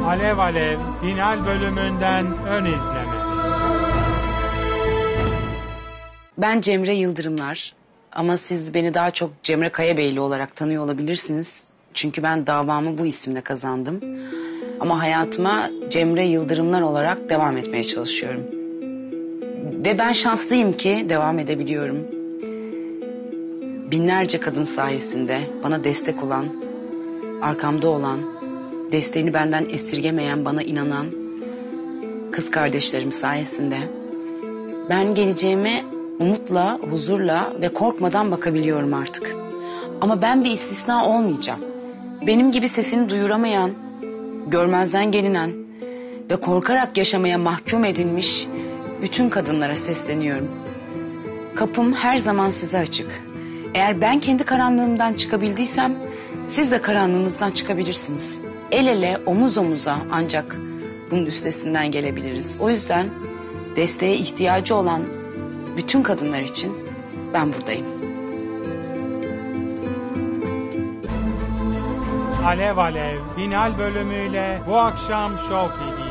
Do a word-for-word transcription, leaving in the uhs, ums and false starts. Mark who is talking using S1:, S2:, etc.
S1: Alev Alev final bölümünden ön izleme.
S2: Ben Cemre Yıldırımlar ama siz beni daha çok Cemre Kayabeyli olarak tanıyor olabilirsiniz. Çünkü ben davamı bu isimle kazandım. Ama hayatıma Cemre Yıldırımlar olarak devam etmeye çalışıyorum. Ve ben şanslıyım ki devam edebiliyorum. Binlerce kadın sayesinde bana destek olan, arkamda olan, desteğini benden esirgemeyen, bana inanan kız kardeşlerim sayesinde ben geleceğime umutla, huzurla ve korkmadan bakabiliyorum artık. Ama ben bir istisna olmayacağım. Benim gibi sesini duyuramayan, görmezden gelinen ve korkarak yaşamaya mahkum edilmiş bütün kadınlara sesleniyorum. Kapım her zaman size açık. Eğer ben kendi karanlığımdan çıkabildiysem siz de karanlığınızdan çıkabilirsiniz. El ele, omuz omuza ancak bunun üstesinden gelebiliriz. O yüzden desteğe ihtiyacı olan bütün kadınlar için ben buradayım.
S1: Alev Alev final bölümüyle bu akşam Show T V'de.